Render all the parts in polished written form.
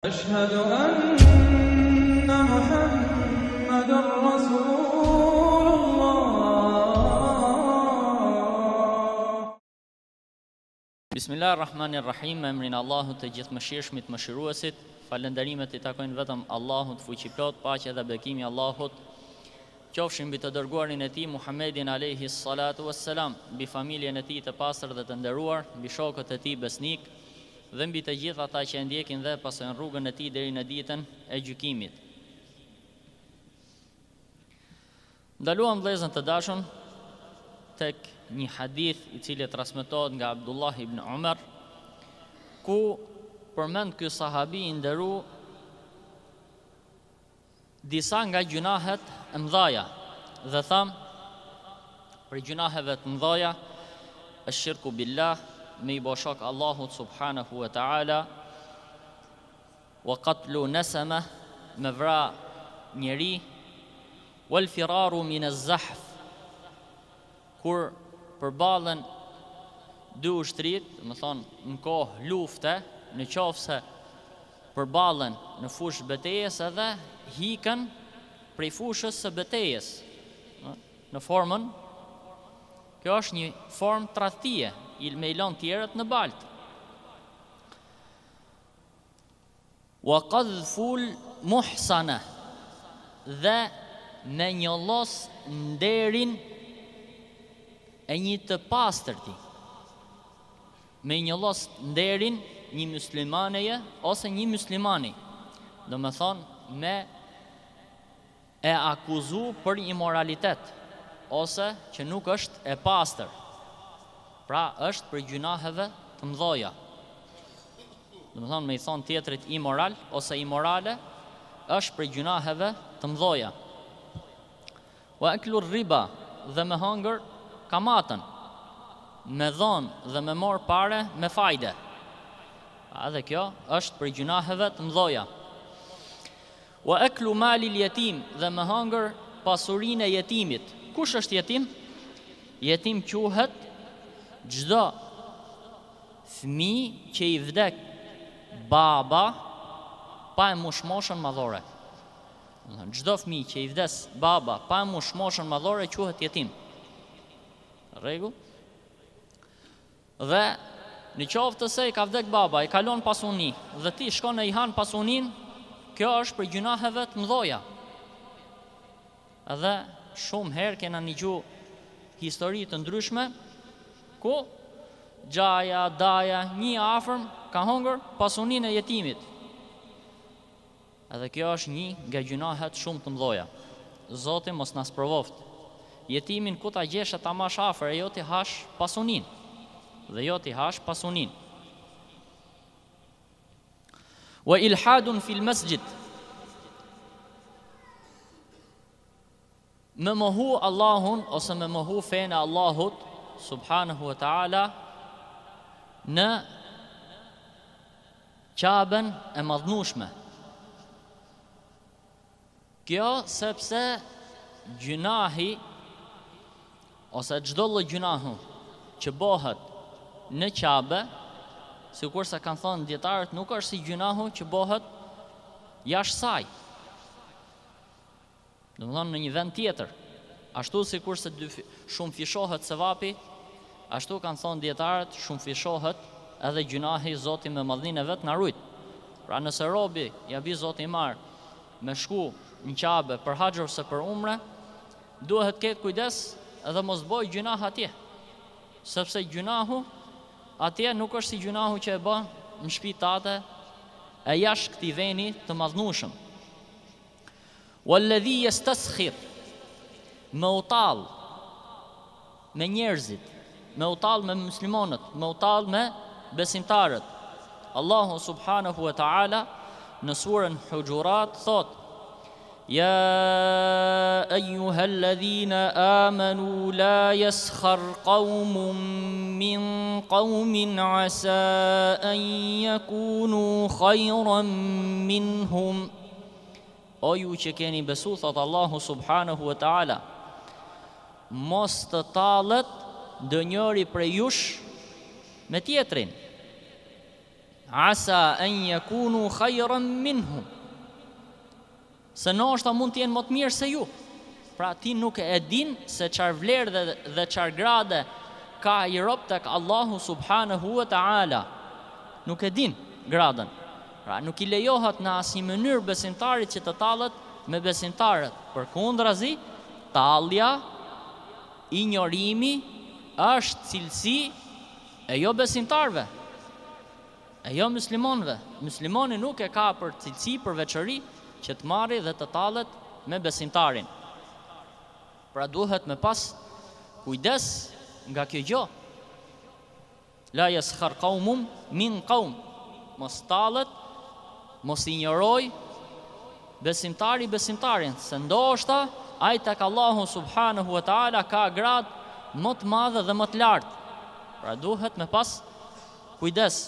أشهد أن محمدًا رسول الله. Bismillahirrahmanirrahim, me emrin e Allahut të gjithëmëshirshmit, mëshiruesit. Falënderimet i takojnë vetëm Allahut fuqiplot, paqja dhe bekimi i Allahut qofshin mbi të dërguarin e tij Muhammedin alayhi salatu wassalam, mbi familjen e tij të pastër dhe të nderuar, mbi shokët e tij besnik dhe mbi të gjithë ata që e ndjekin dhe pasojnë rrugën e tij deri në ditën e gjykimit. Ndaluam vëllezër të dashur tek një hadith i cili transmetohet nga Abdulla ibn Umar, ku përmend ky sahabi i nderu disa nga gjunahet e mëdha dhe tham për gjunaheve të mëdha është shirku billah, me i bo shok Allahut subhanahu wa ta'ala, wa qatlu neseme, me vra njeri, wal firaru min az-zahf, kur përbalen dy ushtrit, më thonë në kohë lufte, në qoftë se përbalen në fushë betejës edhe hikën prej fushës së betejës, në formën, kjo është një formë tradhtie, me i lën tjerët në balt. Wa qadhful muhsana, dhe me njollos nderin e një të pastërti, me njollos nderin një muslimaneje ose një muslimani, do me thonë me e akuzu për imoralitet ose që nuk është e pastër. Pra është për gjunaheve të mëdha. Do të thonë me i thonë tjetrit imoral ose imorale, është për gjunaheve të mëdha. Wa aklu riba, dhe me hëngër kamatën, me dhon dhe me marr pare me fajde. Edhe kjo është për gjunaheve të mëdha. Wa aklu mali al-yatim, dhe me hëngër pasurinë e jetimit. Kush është jetim? Jetim quhet çdo fëmijë që i vdek baba pa e mush moshën madhore. Çdo fëmijë që i vdes baba pa e mush moshën madhore quhet jetim. Rregull? Dhe në qoftë se i ka vdek baba, i kalon pasuni dhe ti shkon e i han pasunin, kjo është për gjunaheve të mëdha. Edhe shumë herë kena dëgju histori të ndryshme ku gjaja, daja, një afërm ka hongër pasunin e jetimit. Edhe kjo është një nga gjunahet shumë të mëdha. Zoti mos na sprovoft. Jetimin ku ta gjesh ta mash afër e jo ti hash pasunin. Dhe jo ti hash pasunin. Wa ilhadun fil masjid, me mohu Allahun ose me mohu fenë Allahut subhanahu wa ta'ala në Qabën e madhnushme. Kjo sepse gjunahi ose çdo lloj gjunahu që bëhet në Qabë, sikur se kanë thënë dietarët, nuk është si gjunahu që bëhet jashtë saj. Do të thonë në një vend tjetër. Ashtu sikur se shumë fishohet sevapi, ashtu kanë thonë dietarët, shumë fishohet edhe gjunahi. Zoti me madhninë e vet na rujt. Pra nëse robi ja bi Zoti i marr me shku në Qabë për haxh ose për umre, duhet ketë kujdes edhe mos bëj gjunah atje. Sepse gjunahu atje nuk është si gjunahu që e bën në shtëpitate e jashtë këtij veni të madhnueshëm. Walladhi yastaskhir, me utall me njerëzit, me utall me muslimanët, me utall me besimtarët. Allahu subhanahu wa ta'ala në surën Hujurat thot: Ya ayyuhalladhina amanu la yaskhar qaumun min qaumin asa an yakunu khayran minhum. O ju që keni besu, thot Allahu subhanahu wa ta'ala, mos të tallet ndonjëri prej jush me tjetrin. asa an yakunu khayran minhum. Se ndoshta mund të jenë më të mirë se ju. Pra ti nuk e din se çfarë vlerë dhe çfarë grade ka i rob tek Allahu subhanahu wa taala. Nuk e din gradën. Pra nuk i lejohet në asnjë mënyrë besimtarit që të tallet me besimtarët. Përkundrazi, tallja, injorimi është cilësi e jo besimtarve, e jo muslimanëve. Muslimani nuk e ka për cilësi, për veçori që të marri dhe të tallet me besimtarin. Pra duhet me pas kujdes nga kjo gjë. La yaskhar qaumun min qaum. Mos tallet, mos injoroj besimtari besimtarin, se ndoshta ai tek Allahu subhanahu wa taala ka grad më të madhe dhe më të lartë. Pra duhet me pas kujdes.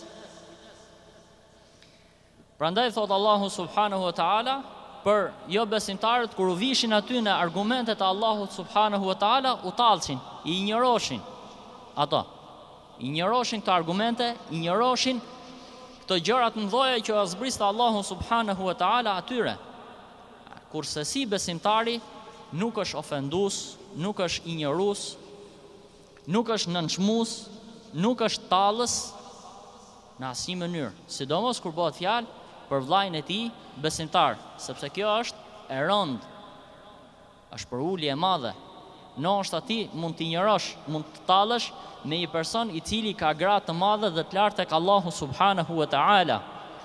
Prandaj thot Allahu subhanahu wa taala për jo besimtarët, kur u vishin aty në argumentet e Allahut subhanahu wa taala, u tallshin, i injoroshin ato. Injoroshin këto argumente, injoroshin këto gjëra të mëdha që zbriste Allahu subhanahu wa taala atyre. Kurse si besimtari nuk është ofendues, nuk është injorues, nuk është nënçmues, nuk është tallës në asnjë mënyrë, sidomos kur bëhet fjalë për vllajën e tij besimtar, sepse kjo është e rëndë, është për ulje e madhe. Ndoshta ti mund të injorosh, mund të tallësh me një person i cili ka gradë të madhe dhe të lartë tek Allahu subhanahu wa taala.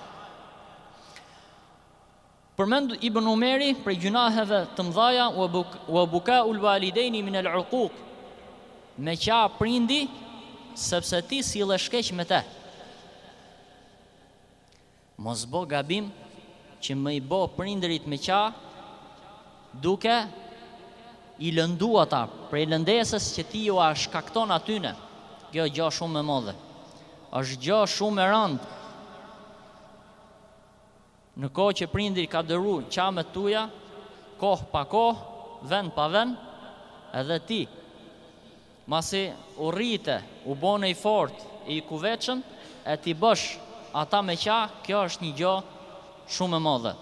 Përmend Ibn Umeri për gjunaheve të mëdha wa bukaul walidaini min al-uquq. Me qa prindi sepse ti sillesh keq me te. Mos bo gabim që më i bo prindërit me qa duke i lëndu ata prej lëndesës që ti ju a shkakton atyne. Kjo gjë shumë e madhe, është gjë shumë e rëndë. Në kohë që prindri ka dëru qamet tuja, kohë pa kohë, vend pa vend, edhe ti masi u rrite, u bone i fort, i kuveçëm, e ti bësh ata me qa, kjo është një gjë shumë e madhe.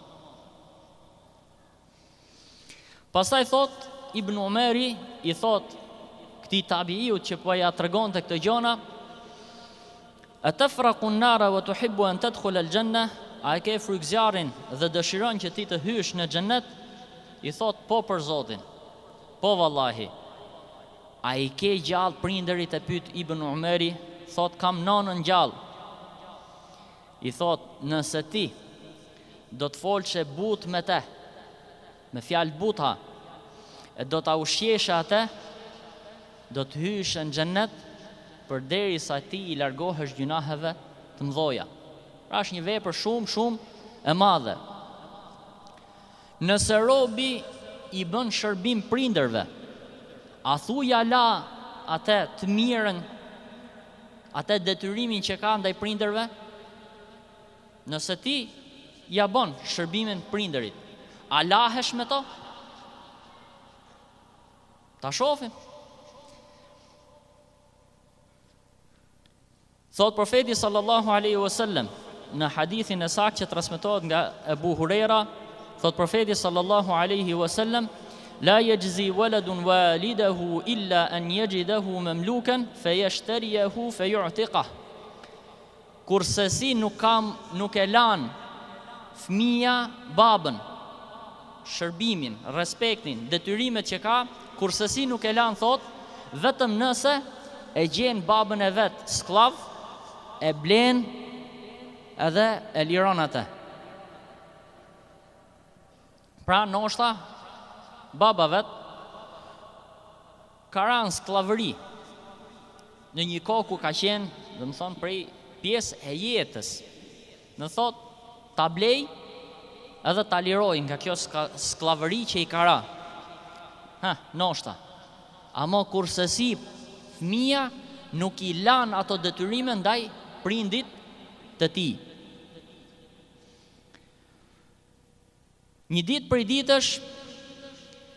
Pastaj thot Ibn Umeri, i thot këtij tabiiut që po ja tregonte këtë gjëna, atafraqu an-nara wa tuhibbu an tadkhula al-janna, a e ke frykzjarin dhe dëshiron që ti të hysh në xhennet? I thot po për Zotin, po vallahi. A i ke gjallë prindërit, e pyet Ibn Umeri, thot kam nonën gjallë. I thot nëse ti do të folshe but me te, me fjalë buta, e do ta ushqeshe atë, do të hysh në xhennet përderisa ti i largohesh gjunaheve të mëdha. Pra është një vepër shumë e madhe. Nëse robi i bën shërbim prindërve, a thuja la atë të mirën, atë detyrimin që ka ndaj prindërve? Nëse ti ja bën shërbimin prindërit, a lahesh me to? Ta shohim. Thot profeti sallallahu alaihi wasallam në hadithin e saktë që transmetohet nga Abu Huraira, thot profeti sallallahu alaihi wasallam, la yajzi waladun walidahu illa an yajidahu mamlukan fayashtariyahu fayu'tiqah. Kurse si nuk e lan fëmia babën, shërbimin, respektin, detyrimet që ka, kurse si nuk e lan, thot, vetëm nëse e gjen babën e vet skllav, e blen edhe e liron atë. Pra ndoshta baba vet ka rënë sklavëri në një kohë ku ka qenë, domethënë prej pjesë e jetës. Në thot ta blej edhe ta liroj nga kjo sklavëri që i ka ra. Ndoshta. Amo kurse si fëmia nuk i lan ato detyrime ndaj prindit të tij. Një ditë prej ditësh,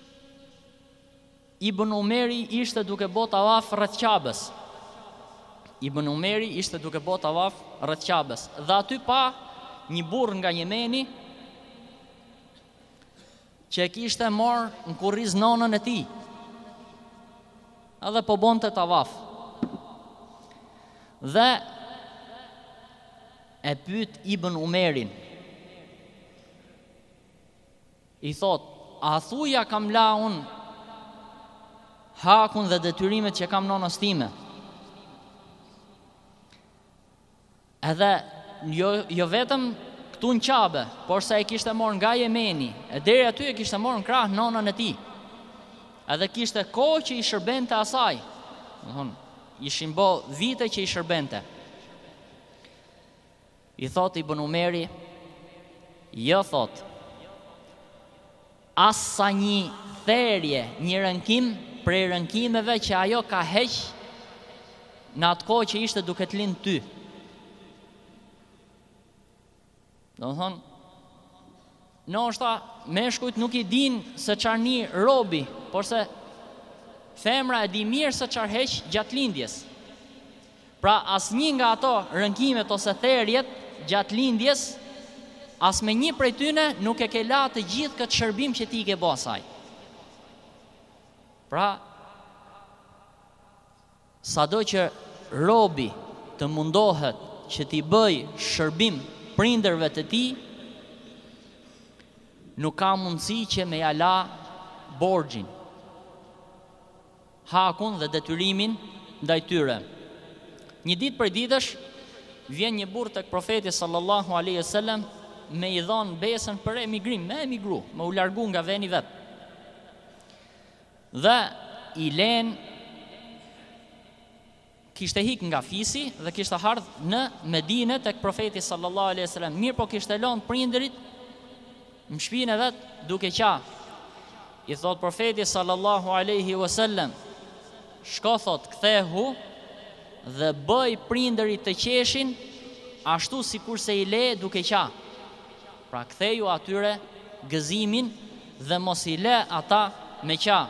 Ibn Umeri ishte duke bë tavaf rreth Ka'bës. Ibn Umeri ishte duke bërë tavaf rreth Qabes dhe aty pa një burr nga Jemeni që e kishte marrë në kurriz nonën e tij. Edhe po bonte tavaf. Dhe e pyet Ibn Umerin. I thot, a thuja kam la unë hakun dhe detyrimet që kam nonës time? Edhe jo vetëm këtu në Qabe, por se e kishte morë nga Jemeni, e deri aty e kishte morë në krah nonën e tij. Edhe kishte kohë që i shërbente asaj. Ishin bo vite që i shërbente. I thot Ibn Umeri, jo thot, as sa një therje, një rënkim prej rënkimeve që ajo ka heq në atë kohë që ishte duke të lind ty. Do të thonë, ndoshta meshkujt nuk i din se çfarë një robi, por se femra e di mirë se çfarë heq gjatë lindjes. Pra asnjë nga ato rënkimet ose therjet gjatë lindjes, as me një prej tyne nuk e ke la të gjithë këtë shërbim që ti ke bë asaj. Pra, sado që robi të mundohet që t'i bëj shërbim prindërve të tij, nuk ka mundësi që me ja la borxhin, hakun dhe detyrimin ndaj tyre. Një ditë prej ditësh vjen një burr tek profeti sallallahu alaihi wasallam me i dhon besën për emigrim, me emigru, me u largu nga veni vet. Dhe i len kishte hik nga fisi dhe kishte ardhur në Medinë tek profeti sallallahu alaihi wasallam. Mirë po kishte lënë prindërit në shtëpinë e vet duke qah. I thot profeti sallallahu alaihi wasallam, shko thot kthehu dhe bëj prindërit të qeshin ashtu sikur se i le duke qah. Pra ktheju atyre gëzimin dhe mos i le ata me qah.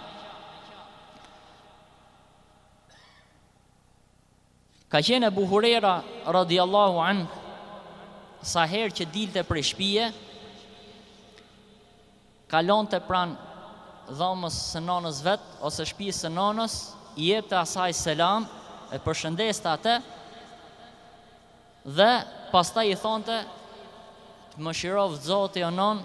Ka qenë Abu Huraira radiallahu anhu, sa herë që dilte prej shtëpie, kalonte pranë dhomës së nonës vet ose shtëpisë së nonës, i jepte asaj selam, e përshëndeste atë dhe pastaj i thonte, të më shirovë Zoti o non,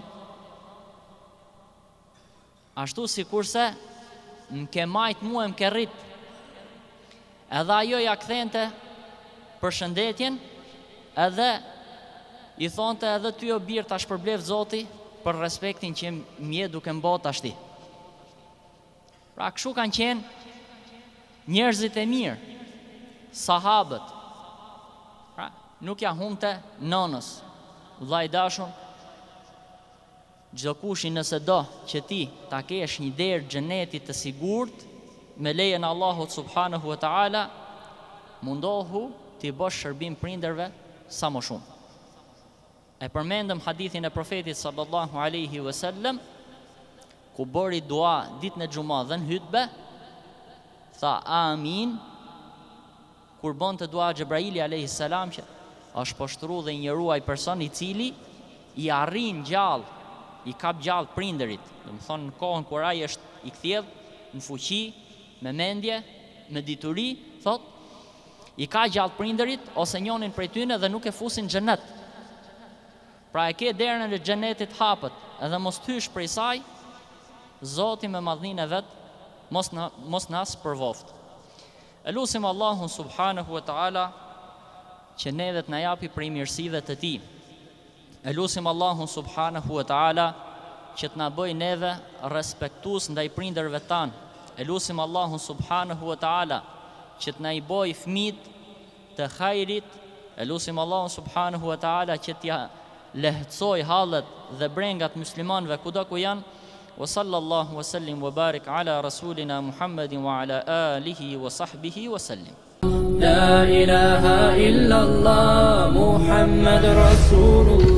ashtu sikurse më ke majt mua më ke rrit. Edhe ajo ja kthente përshëndetjen, edhe i thonte edhe ty o birë ta shpërblev Zoti për respektin që mje duke mbot ashti. Pra kështu kanë qenë njerëzit e mirë, sahabët. Pra nuk ja humte nonës. Vllai dashur, çdo kush nëse do që ti ta kesh një derë xhenetit të sigurt, me lejen e Allahut subhanahu wa taala, mundohu t'i bësh shërbim prindërve sa më shumë. E përmendëm hadithin e profetit sallallahu alaihi wasallam, ku bëri dua ditën e xumë dhe në hutbe, tha amin, kur bonte dua Xhebraili alayhi salam, që është poshtru dhe i njeruar person i cili i arrin gjallë, i kap gjallë prindërit. Do të thonë në kohën kur ai është i kthjell në fuqi, me mendje, me dituri, thot, i ka gjallë prindërit ose njonin prej tyne dhe nuk e fusin xhenet. Pra e ke derën e xhenetit hapët, edhe mos hysh prej saj, Zoti me madhninë e vet mos nas përvoft. Elusim Allahun subhanahu wa taala që neve të na japi prej mirësive të tij. Elusim Allahun subhanahu wa taala që të na bëj neve respektues ndaj prindërve tan. Elusim Allahun subhanahu wa taala që të na i bëj fëmijët të hajrit. Elusim Allahun subhanahu wa taala që t'ja lehtësoj hallet dhe brengat muslimanëve kudo ku janë. Wa sallallahu wa sallim wa barik ala rasulina Muhammedin wa ala alihi wa sahbihi wa sallim. La ilaha illa Allah Muhammad Rasulullah.